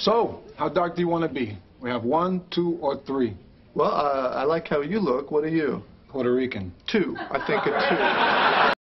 So, how dark do you want to be? We have 1, 2, or 3. Well, I like how you look. What are you? Puerto Rican. 2. I think a 2.